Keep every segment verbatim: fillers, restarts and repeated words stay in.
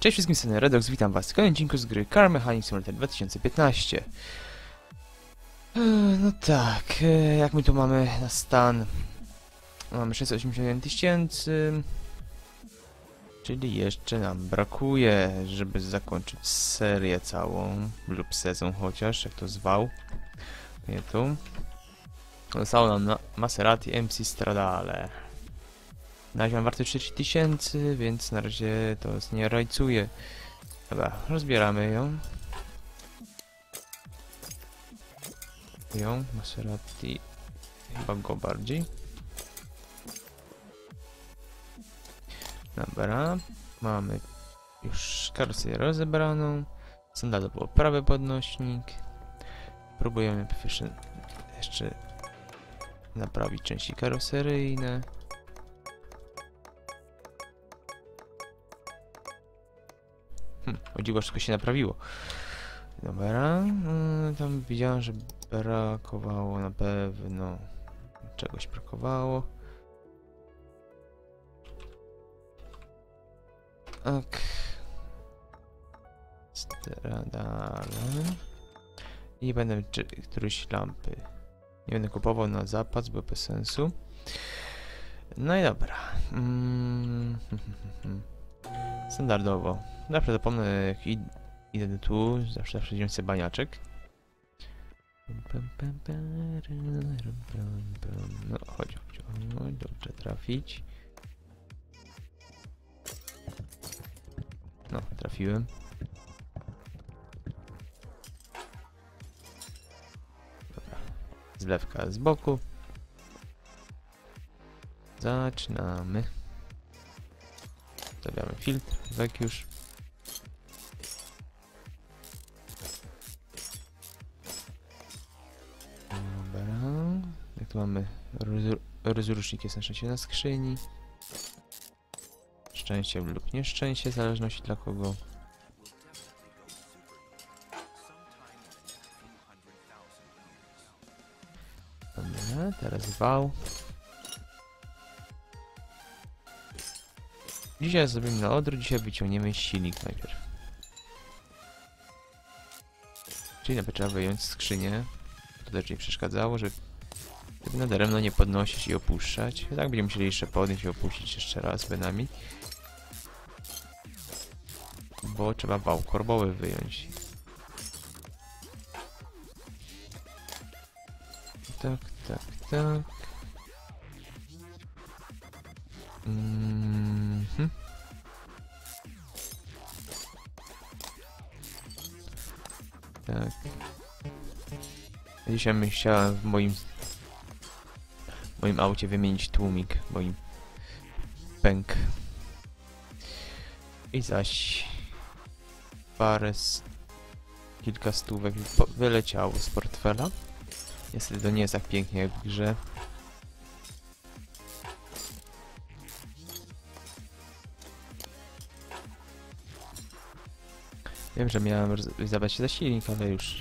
Cześć wszystkim, jestem Redox, witam was w kolejnym odcinku z gry Car Mechanic Simulator dwa tysiące piętnaście. Eee, no tak, eee, jak my tu mamy na stan? Mamy sześćset osiemdziesiąt jeden tysięcy, czyli jeszcze nam brakuje, żeby zakończyć serię całą, lub sezon chociaż, jak to zwał. Nie tu. Zostało nam na Maserati M C Stradale. Na razie mam wartość trzydzieści tysięcy, więc na razie to nie rajcuje. Dobra, rozbieramy ją. Ją, Maserati, chyba go bardziej. Dobra, mamy już karoserię rozebraną. Standardowo prawy podnośnik. Próbujemy jeszcze, jeszcze naprawić części karoseryjne. Hmm, o dziwo, wszystko się naprawiło. Dobra, yy, tam widziałem, że brakowało na pewno. Czegoś brakowało. Ok. Stradale. I będę czy któryś lampy. Nie będę kupował na zapas, bo bez sensu. No i dobra. Mm. Standardowo. Zawsze zapomnę, jak id idę tu, zawsze, zawsze wziąć sobie baniaczek. No, chodź, chodź, chodź, dobrze trafić. No, trafiłem. Dobra. Zlewka z boku. Zaczynamy. Stawiamy filtr, wek już. Dobra. Jak tu mamy rozrusznik, jest na szczęście na skrzyni. Szczęście lub nieszczęście, w zależności dla kogo. Dobra, teraz wał. Dzisiaj zrobimy na odwrót, dzisiaj wyciągniemy silnik najpierw. Czyli najpierw trzeba wyjąć skrzynię. To też nie przeszkadzało, żeby nadaremno nie podnosić i opuszczać. Tak będziemy musieli jeszcze podnieść i opuścić jeszcze raz benami. Bo trzeba wał korbowy wyjąć. Tak, tak, tak. Mm-hmm. Tak. Dzisiaj myślałem w moim w moim aucie wymienić tłumik, bo im pęk. I zaś parę z kilka stówek wyleciało z portfela. Niestety to nie jest tak pięknie jak w grze. Wiem, że miałem zabrać się za silnik, ale już.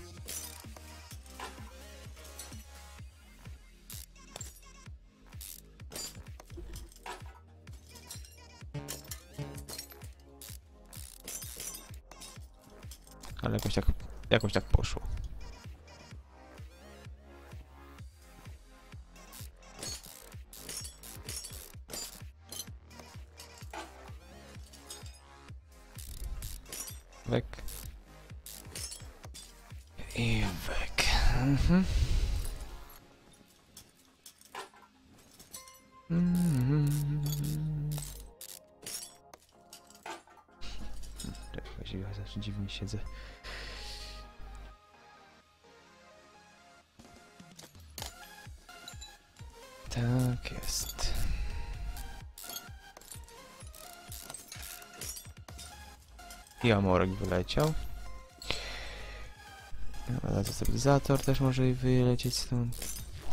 Ale jakoś tak, jakoś tak poszło. Wek. I wek. Mhm. Mhm. Właściwie ja zawsze dziwnie siedzę. Tak jest. I amorek wyleciał. Ale stabilizator też może i wylecieć stąd.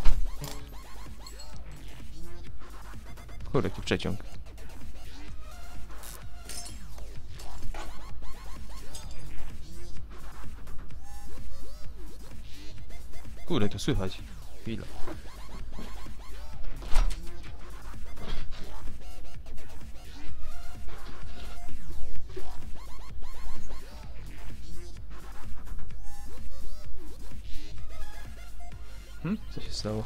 Kurde, tu przeciąg. Kurde, to słychać. Chwila. Hmm? Co się stało?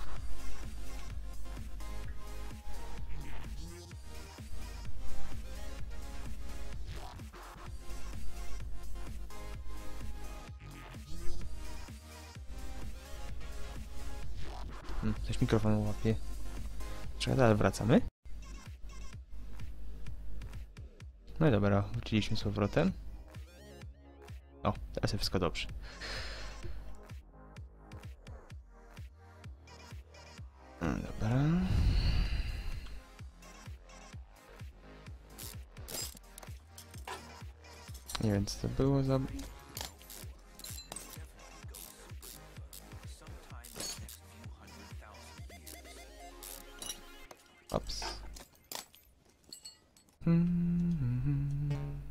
Hmm, coś mikrofon łapie. Czekaj, ale wracamy. No i dobra, wróciliśmy z powrotem. O, teraz jest wszystko dobrze. No dobra. Nie wiem, co to było za... Ops. Hmm.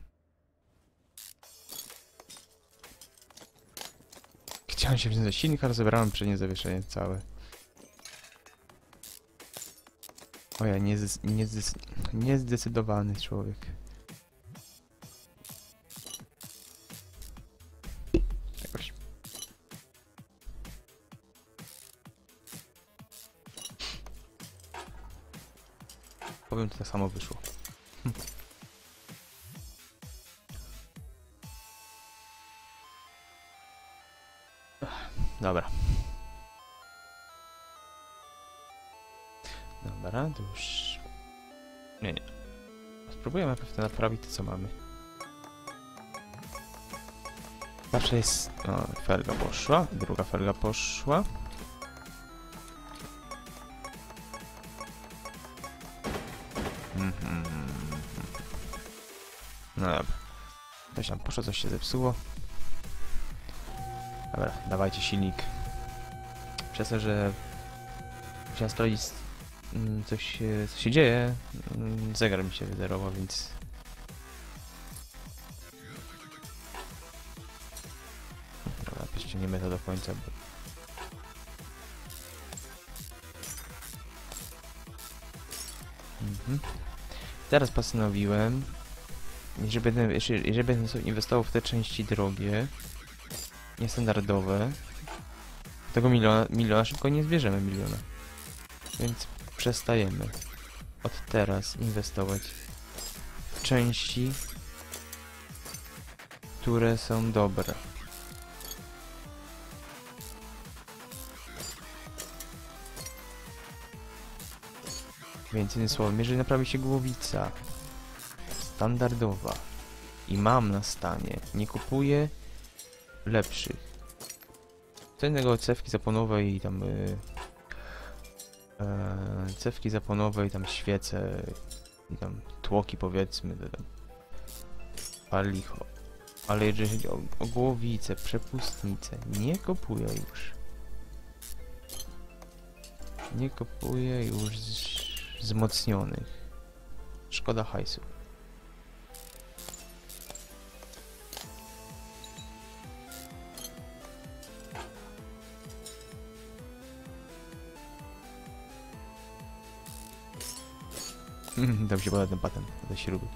Chciałem się wziąć za silnik, ale zebrałem przednie zawieszenie całe. O ja, niezdes niezdes niezdecydowany człowiek. Jakoś. Powiem, to tak samo wyszło. Hm. Dobra. Dobra, to już... Nie, nie. Spróbujemy najpierw naprawić to, co mamy. Zawsze jest... O, felga poszła, druga felga poszła. Mhm. No dobra. Coś tam poszło, coś się zepsuło. Dobra, dawajcie silnik. Przez to, że musiałem sprawdzić, coś, co się dzieje, zegar mi się wyzerował, więc... Dobra, pościągniemy to do końca, bo... Mhm. Teraz postanowiłem, jeżeli będę, jeżeli, jeżeli będę sobie inwestował w te części drogie, niestandardowe, tego miliona, miliona szybko nie zbierzemy miliona. Więc przestajemy od teraz inwestować w części, które są dobre. Więc innymi słowy, jeżeli naprawi się głowica standardowa i mam na stanie, nie kupuję lepszych. Co innego cewki zaponowe i tam yy, yy, cewki zaponowe i tam świece i tam tłoki, powiedzmy, tam palicho. Ale jeżeli chodzi o, o głowicę, przepustnicę, nie kupuję już. Nie kupuję już z, wzmocnionych. Szkoda hajsu. Tam się poda ten patent do śruby.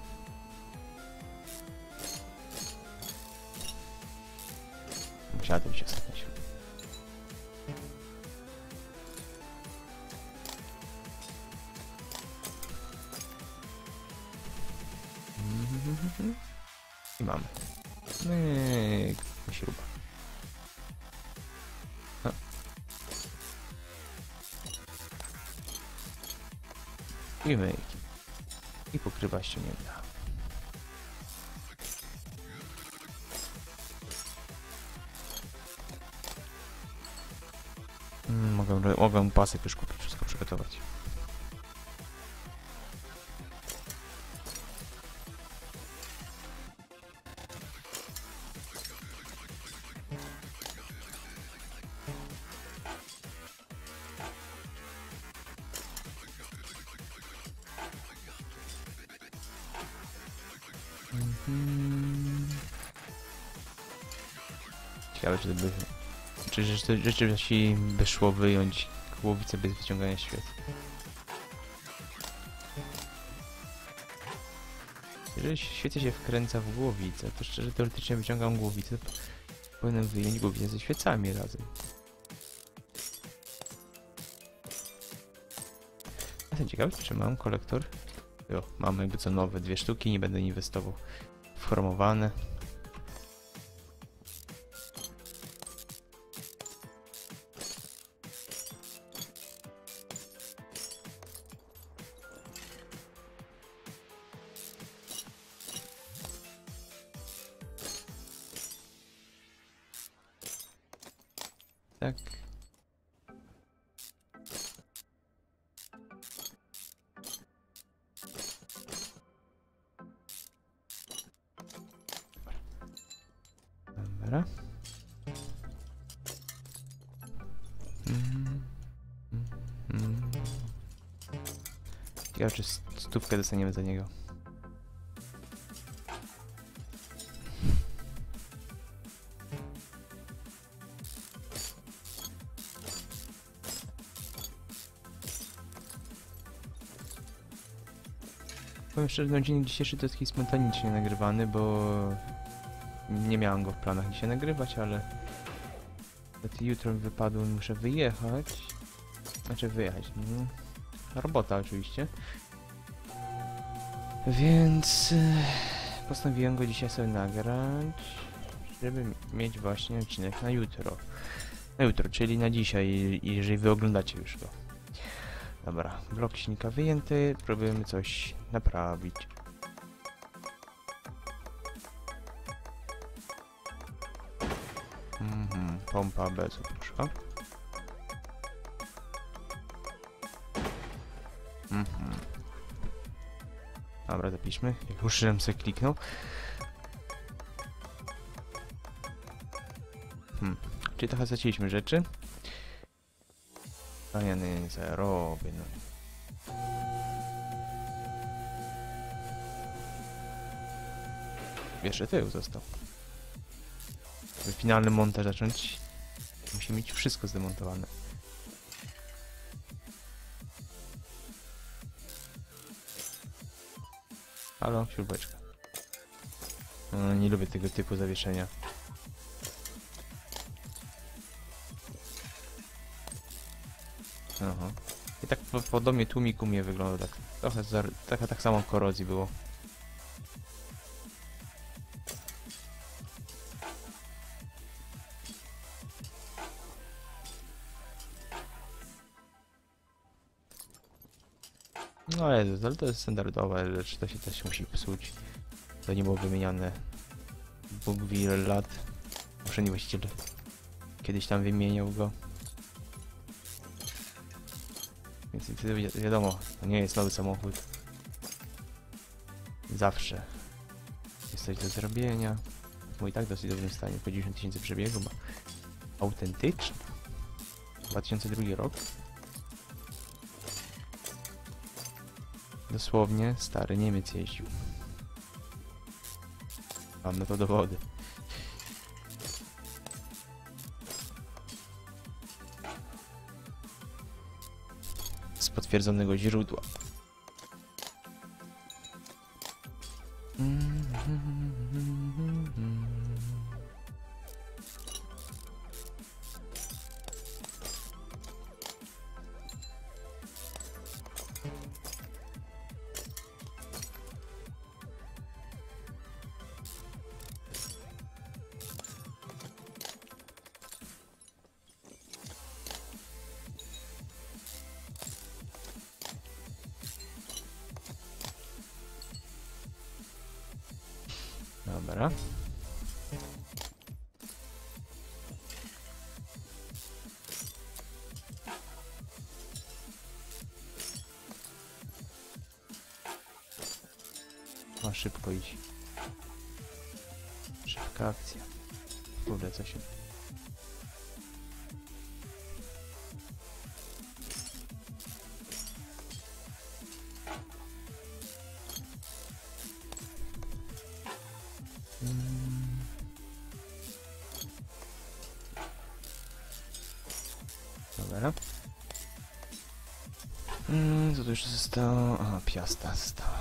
Musiała to być ostatnia śruba. I mamy. Myk, śruba. Ha. I myk. I pokrywa ściągnięta. Mm, mogę, mogę pasek już kupić, wszystko przygotować. Mhm. Ciekawe, czy to by... Czy rzeczywiście by szło wyjąć głowicę bez wyciągania świec. Jeżeli świecę się wkręca w głowicę, to szczerze teoretycznie wyciągam głowicę, to powinienem wyjąć głowicę ze świecami razem. Jestem ciekawy, czy mam kolektor. Jo, mam jakby co nowe dwie sztuki, nie będę inwestował w chromowane. Tak. Dobra. Mm, mm, mm. Ciekawe, czy stówkę dostaniemy za niego. Powiem szczerze, no dzień dzisiejszy to jest taki spontanicznie nagrywany, bo nie miałem go w planach dzisiaj nagrywać, ale jutro mi wypadło, muszę wyjechać. Znaczy wyjechać, no. Robota oczywiście. Więc e, postanowiłem go dzisiaj sobie nagrać, żeby mieć właśnie odcinek na jutro. Na jutro, czyli na dzisiaj, jeżeli wy oglądacie już go. Dobra, blok silnika wyjęty, próbujemy coś naprawić. Mhm, pompa bez opróżka. Mhm. Dobra, zapiszmy. Jak już żem sobie kliknął. Hmm. Czyli trochę zacięliśmy rzeczy. Paniany zarobię, no. Jeszcze tył został. Żeby finalny montaż zacząć, musi mieć wszystko zdemontowane. Halo, śrubeczka. No, nie lubię tego typu zawieszenia. Aha. I tak po, podobnie tłumik u mnie wygląda, tak trochę zar, tak, tak samo korozji było. No Jezus, ale to jest standardowe, lecz to się też musi psuć. To nie było wymieniane Bóg wie ile lat. Poprzedni właściciel kiedyś tam wymieniał go. Więc wi wiadomo, to nie jest nowy samochód. Zawsze jest coś do zrobienia. Bo i tak w dosyć dobrym stanie, po dziewięćdziesiąt tysięcy przebiegu ma. Autentyczny. dwa tysiące drugi rok. Dosłownie stary Niemiec jeździł. Mam na to dowody. Z potwierdzonego źródła. Dobra. Ma szybko iść. Szybka akcja. Kurde, co się... Hmm. Dobra. Hmm, co tu jeszcze zostało? Aha, piasta została.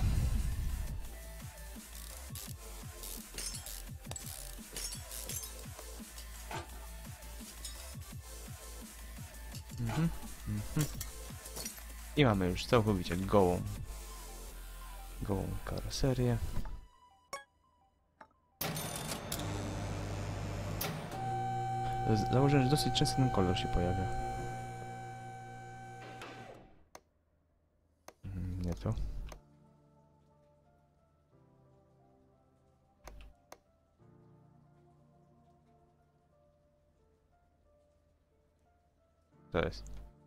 Mhm, mhm. I mamy już całkowicie gołą, gołą karoserię. Założyłem, że dosyć często ten kolor się pojawia. Mm, nie to. To jest.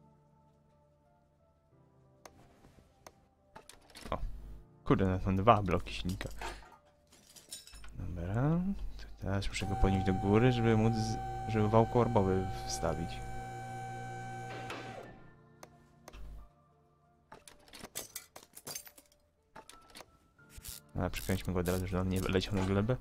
O. Kurde, nawet mam dwa bloki silnika. Dobra. To teraz muszę go podnieść do góry, żeby móc, żeby wał korbowy wstawić. A, przykręćmy go od razu, żeby on nie leciał na glebę.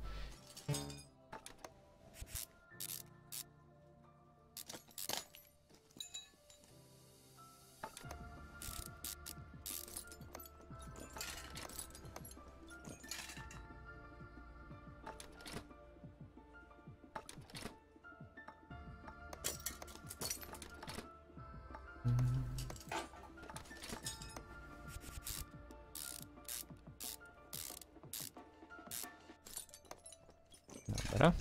Dobra.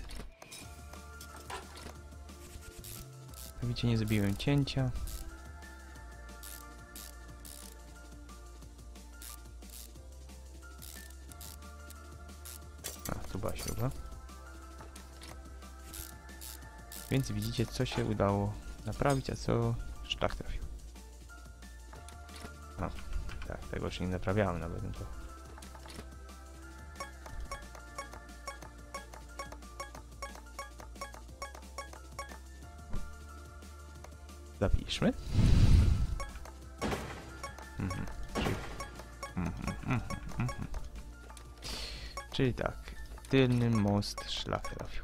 Widzicie, nie zrobiłem cięcia. A, tu była śruba. Więc widzicie, co się udało naprawić, a co szlak trafił. No, tak, tego jeszcze nie naprawiałem nawet. No to... Zapiszmy. Mhm. Czyli... Mhm, mhm, mhm. Czyli tak, tylny most szlak trafił.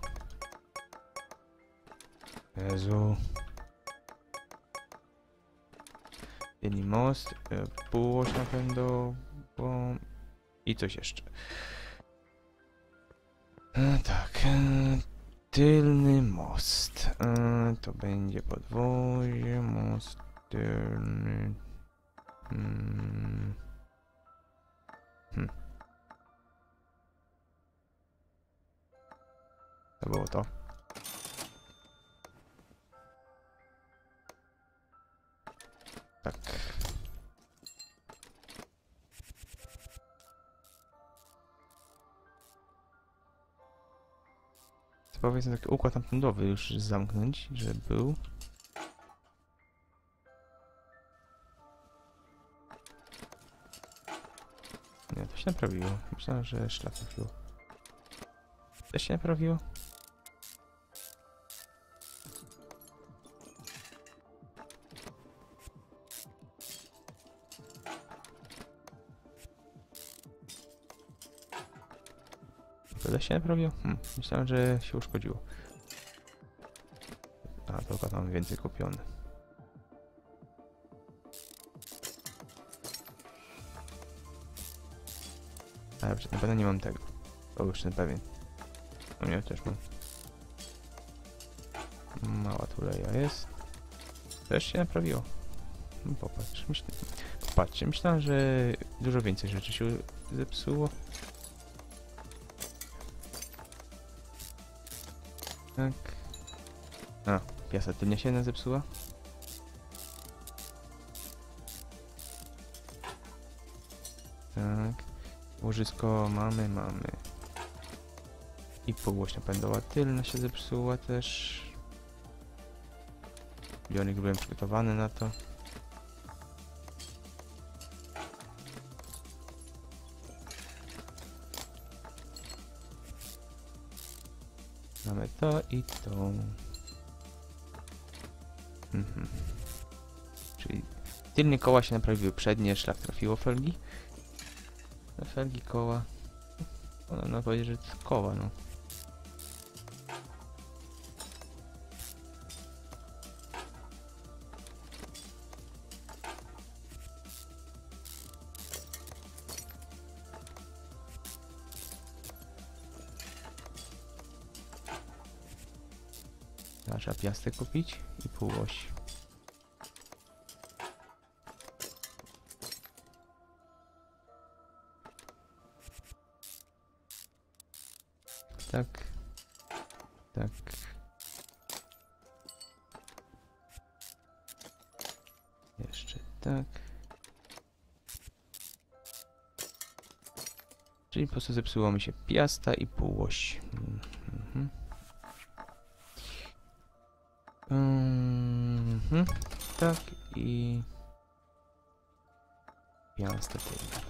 Jezu. Tylny most, półoś napędową i coś jeszcze. E, tak, e, tylny most. E, to będzie podwozie, most tylny. Hmm. Hmm. To było to. Tak. Powiedzmy taki układ napędowy już zamknąć, żeby był. Nie, to się naprawiło. Myślałem, że szlak trafiło. To się naprawiło. To się naprawiło? Hmm, myślałem, że się uszkodziło. A, tylko tam więcej kupione. Ale na pewno nie mam tego. To już jestem pewien. No nie, też mam. Mała tuleja jest. Też się naprawiło. No popatrz, myślę, popatrzcie, myślałem, że dużo więcej rzeczy się zepsuło. Tak. A, piasa tylnia się zepsuła. Tak. Łożysko mamy, mamy. I półoś napędowa tylna się zepsuła też. Bionik byłem przygotowany na to. Mamy to i to. Mhm. Czyli tylnie koła się naprawiły, przednie szlak trafiło felgi. Na felgi koła. No, no powiedzieć, że to jest koła, no. Trzeba piastek kupić i półoś. tak, tak. Jeszcze tak. Czyli po prostu zepsuło mi się piasta i półoś. Mhm. Mhm. Tak i... piasta tyle.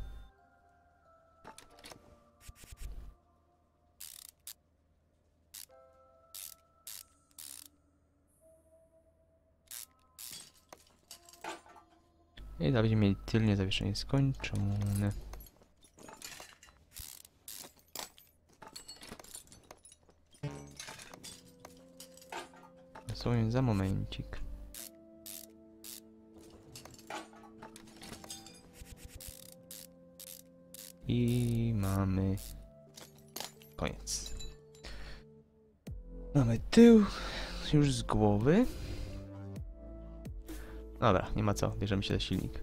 I dalej będziemy mieli tylnie zawieszenie skończone. Dosłownie za momencik. I mamy koniec. Mamy tył już z głowy. Dobra, nie ma co, bierzemy się za silnik.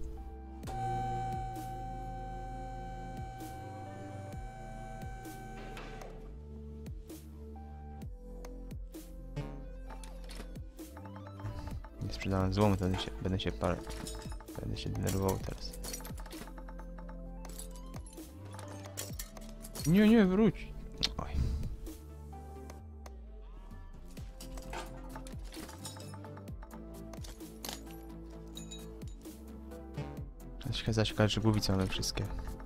Nie sprzedałem złomu, to będę się, będę się parę. Będę się denerwował teraz. Nie, nie, wróć. Oj. Zaś się okaże, że głowice mamy wszystkie.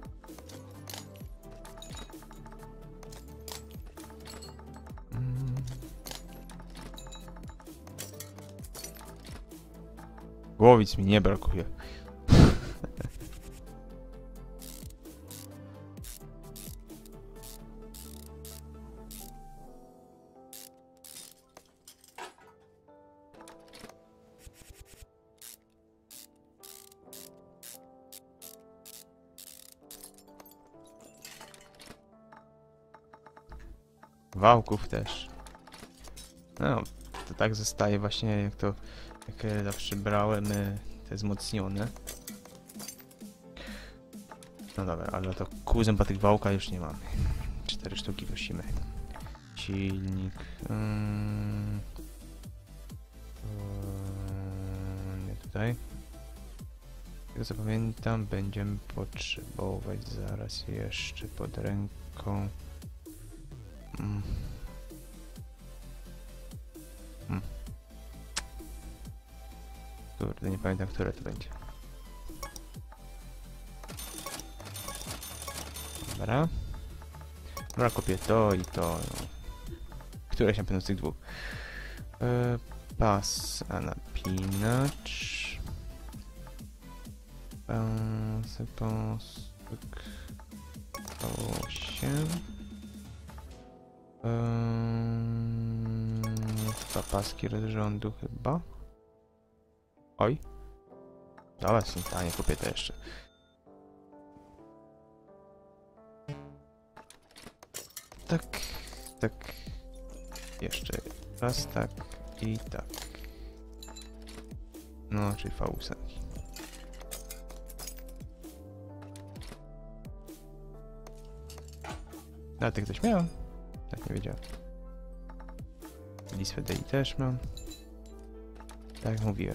Mm. Głowic mi nie brakuje. Wałków też. No, to tak zostaje właśnie jak to, jak zawsze brałem te wzmocnione. No dobra, ale to kół zębatych wałka już nie mamy. Cztery sztuki prosimy. Silnik. Hmm. Hmm, nie tutaj. Jak co pamiętam, będziemy potrzebować zaraz jeszcze pod ręką. Hmm. Hmm. Kurde, nie pamiętam, które to będzie. Dobra. Dobra, kopię to i to. No. Któreś na pewno z tych dwóch. E, pas, a napinacz. Pas, pas, osiem. Um, dwa paski rozrządu chyba. Oj. Dobra, a nie kupię to jeszcze. Tak, tak. Jeszcze raz tak i tak. No, czyli V osiem. A ty ktoś miał? Tak nie wiedziałem. Listwę D I też mam. Tak jak mówiłem.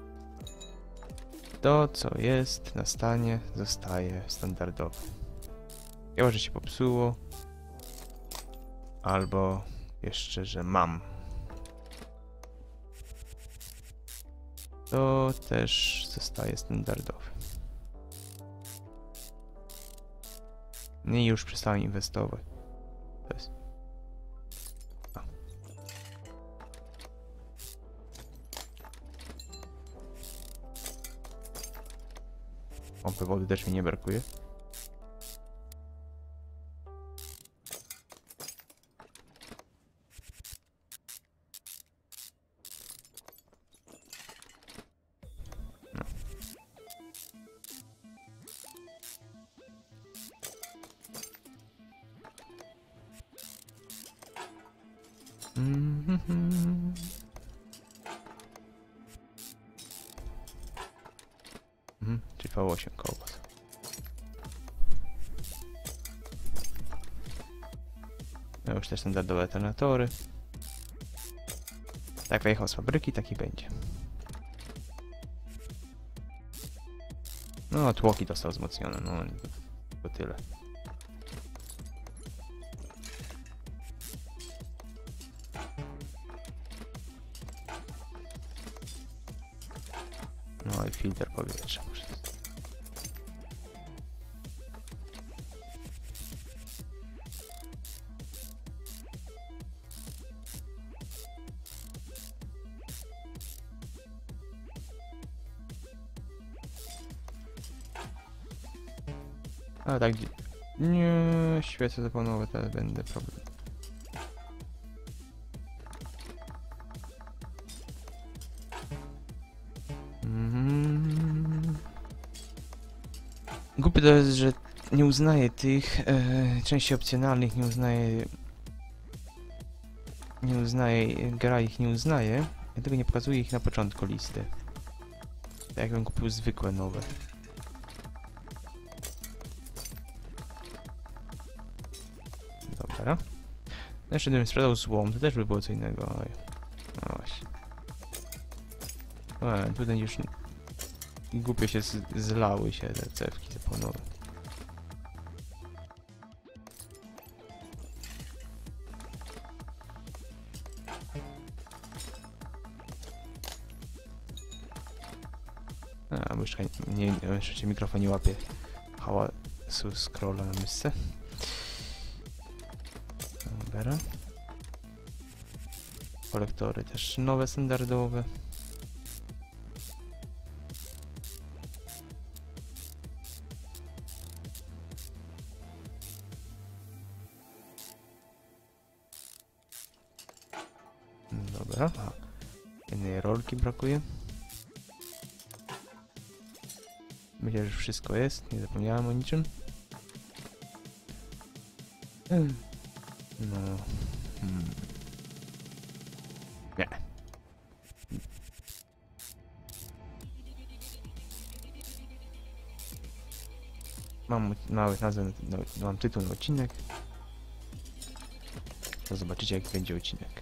To, co jest na stanie, zostaje standardowe. Chyba, że się popsuło. Albo jeszcze, że mam. To też zostaje standardowe. I już przestałem inwestować. To jest... A. Pompy wody też mi nie brakuje. Mm-hmm. Mhm, czyli V osiem kołbas. już te standardowe detonatory. Tak wyjechał z fabryki, taki będzie. No, tłoki dostał wzmocnione, no to tyle. No i filtr powietrza. A tak, nie, świece zapłonowe, teraz będę problem. Mm. Głupie to jest, że nie uznaje tych e, części opcjonalnych, nie uznaje, nie uznaje, gra ich nie uznaje, dlatego nie pokazuje ich na początku listy. Tak jakbym kupił zwykłe nowe. Dobra. No jeszcze gdybym sprzedał złom, to też by było co innego. Oj. No właśnie. E, tutaj już głupio się z zlały się te cewki zapłonowe. A, bo jeszcze nie, jeszcze mikrofon nie łapie hałasu scrolla na mysce. Dobra. Kolektory też nowe, standardowe. Dobra. A, jednej rolki brakuje. Myślę, że już wszystko jest. Nie zapomniałem o niczym. No. Hmm. Nie. Mam mały nazwę, no, mam tytuł na odcinek. To zobaczycie, jak będzie odcinek.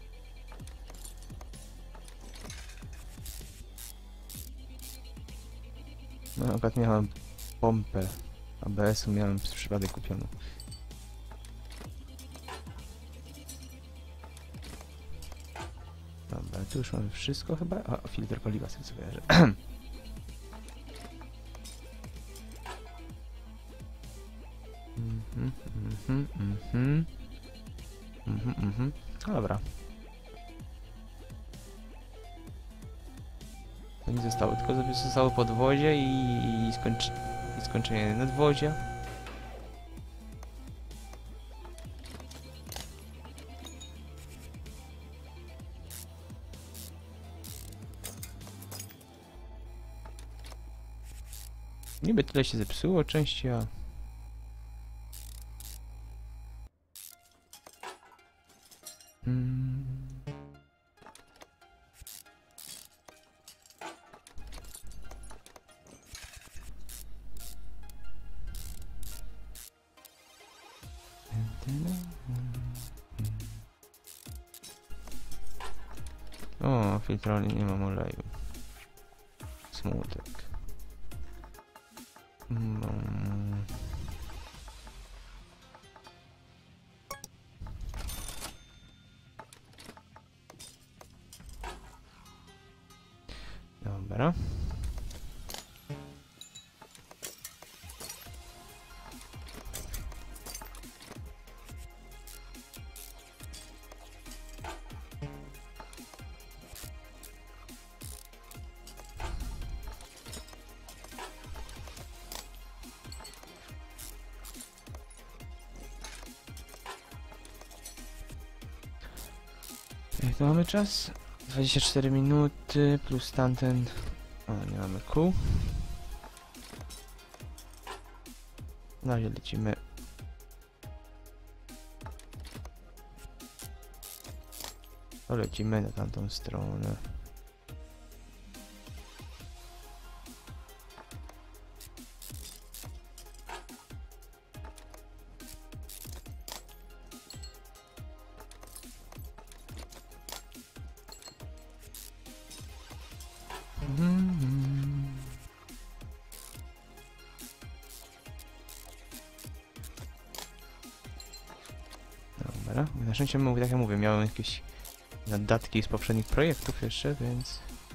No, akurat miałem pompę A B S-u, miałem przez przypadek kupioną. Dobra, tu już mamy wszystko chyba. A, filtr paliwa sobie co kojarzę. Mhm, mhm, mhm. Mhm, mhm. No dobra. To nie zostało, tylko zostało podwozie i, i, skończy, i skończenie nadwozia. Niby tyle się zepsuło części, a... Hmm. O, filtrowni nie mam oleju. Smutek. No. Dobra. Jak to mamy czas? dwadzieścia cztery minuty plus tamten... O, nie mamy kół. Na razie lecimy. To lecimy na tamtą stronę. Mhm. Dobra, na szczęście mówię, tak jak mówię, miałem jakieś dodatki z poprzednich projektów jeszcze, więc...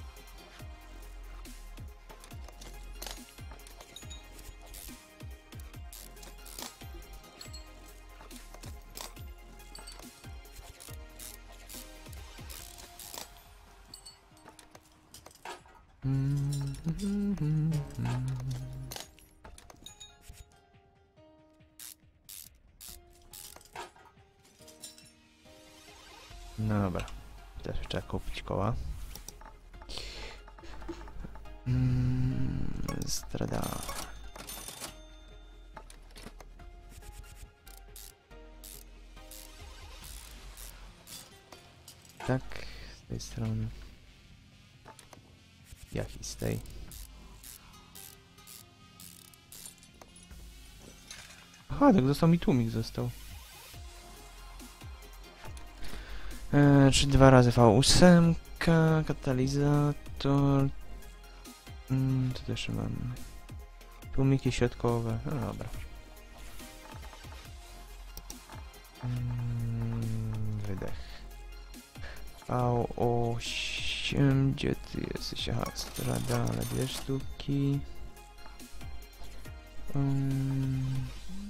No dobra, też trzeba kupić koła. Mm, strada. Tak, z tej strony. Jak i z tej. Aha, tak został mi tłumik został. Eee, czy dwa razy V osiem, katalizator. Mm, co też mamy? Tłumiki środkowe. No dobra. Mm, wydech. V osiem, gdzie ty jesteś? Aha, strada, ale dwie sztuki. Um,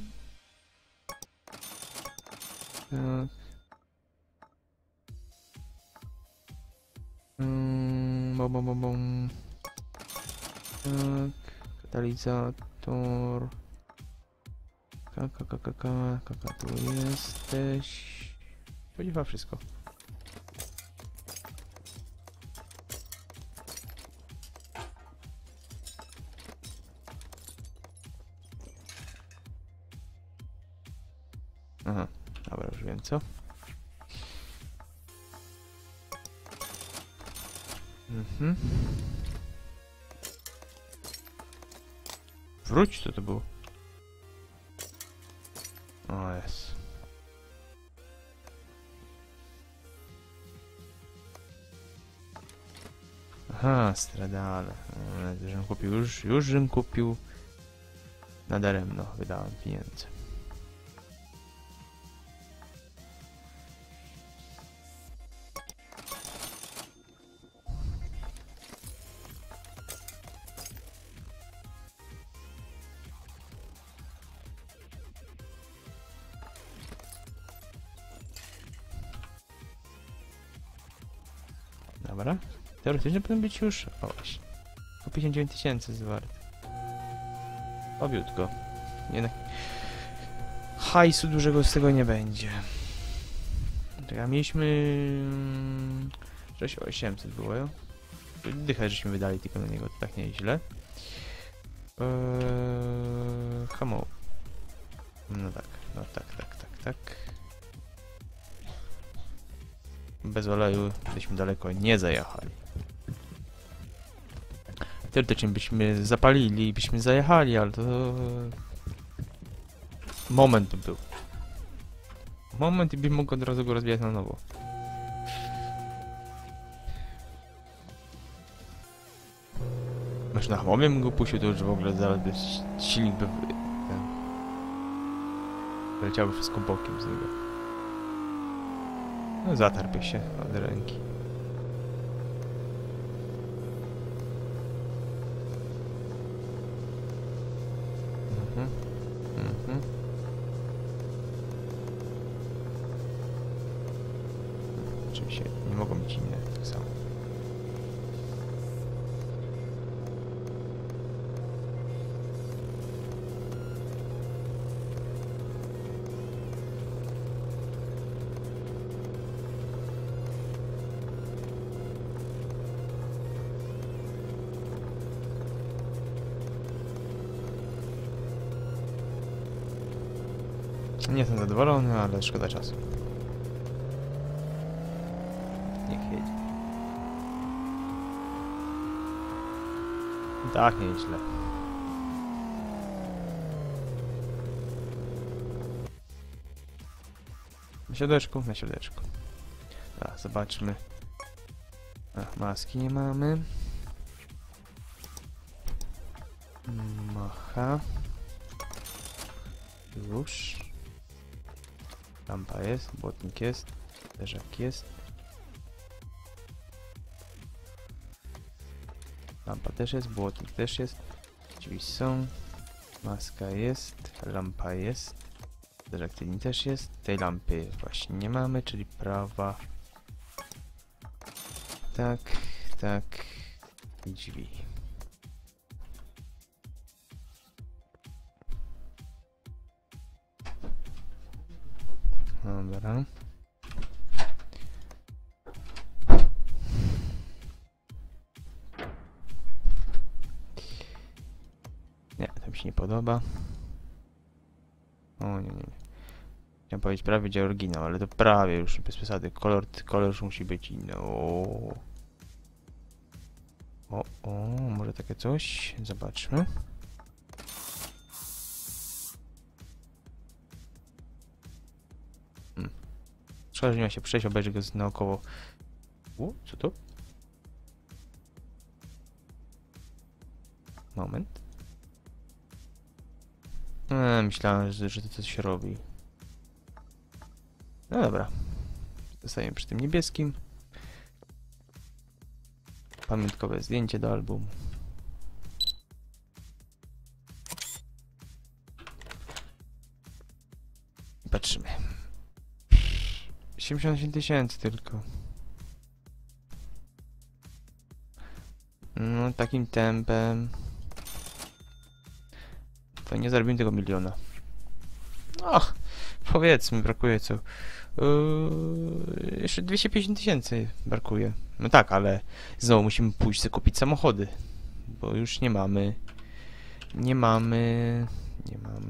tak. Um, bom, bom, bom, bom. Tak, katalizator. Kaka, kaka, kaka, kaka, tu jesteś. Spodziewa wszystko. Aha, dobra, już wiem co. Mhm. Wróć, co to było? O, jest. Aha, stradale. No, żem kupił już, już żem kupił. Nadaremno wydałem pieniędzy. Dobra. Teoretycznie powinien być już... O właśnie. Po pięćdziesiąt dziewięć tysięcy zwart. Obiutko. Jednak... hajsu dużego z tego nie będzie. Czekaj, mieliśmy... sześć tysięcy osiemset było, jo? Dychę żeśmy wydali tylko na niego, to tak nieźle. Eee... Hamo. No tak, no tak, tak, tak, tak. Bez oleju byśmy daleko nie zajechali. Teoretycznie byśmy zapalili i byśmy zajechali, ale to... moment był. Moment i bym mógł od razu go rozwijać na nowo. Znaczy na hamowym bym go puścił, to już w ogóle zaraz by silnik by... ten... wyleciałoby wszystko bokiem z niego. No zatarpie się od ręki. Mhm. Mhm. Oczywiście nie mogą być inne tak samo. Nie jestem zadowolony, ale szkoda czasu. Niech jedzie. Tak, nieźle. Na siodeczku, na siodeczku. A, zobaczmy. A, maski nie mamy. Macha. Już. Lampa jest, błotnik jest, leżak jest. Lampa też jest, błotnik też jest. Drzwi są. Maska jest, lampa jest. Leżak tylny też jest. Tej lampy właśnie nie mamy, czyli prawa. Tak, tak. I drzwi. Dobra. Nie, to mi się nie podoba. O nie, nie, nie. Chciałem powiedzieć prawie gdzie oryginał, ale to prawie już bez przesady. Kolor, kolor już musi być inny. O, o, o, może takie coś? Zobaczmy. Hmm. Szkoda, że nie ma się przejść, obejrzeć go z naokoło. O, co to? Moment. Eee, myślałem, że, że to coś się robi. No dobra. Zostajemy przy tym niebieskim. Pamiątkowe zdjęcie do albumu. I patrzymy. siedemdziesiąt osiem tysięcy tylko. No takim tempem to nie zarobimy tego miliona. Och, powiedzmy, brakuje co? Yy, jeszcze dwieście pięćdziesiąt tysięcy brakuje. No tak, ale znowu musimy pójść sobie kupić samochody. Bo już nie mamy. Nie mamy. Nie mamy.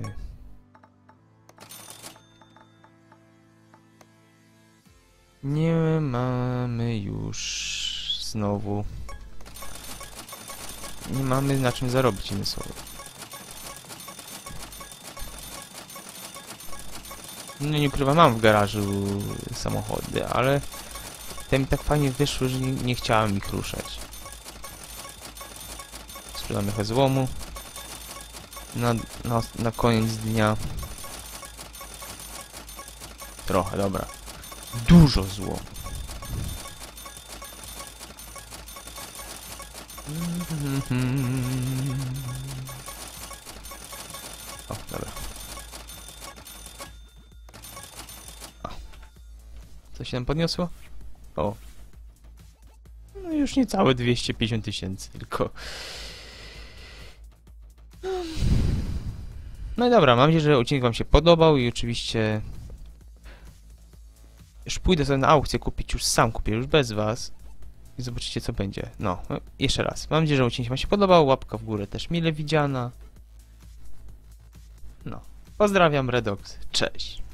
Nie mamy już znowu. Nie mamy na czym zarobić, inne słowo. No nie ukrywam, mam w garażu samochody, ale te mi tak fajnie wyszły, że nie, nie chciałem ich ruszać. Sprzedam trochę złomu. Na, na, na koniec dnia. Trochę, dobra. Dużo złomu. O, dobra. O. Co się tam podniosło? O. No już niecałe dwieście pięćdziesiąt tysięcy, tylko... No i dobra, mam nadzieję, że odcinek wam się podobał i oczywiście... Już pójdę sobie na aukcję kupić, już sam kupię, już bez was. I zobaczycie co będzie. No, jeszcze raz. Mam nadzieję, że odcinek wam się podobał. Łapka w górę też mile widziana. No. Pozdrawiam, Redox. Cześć.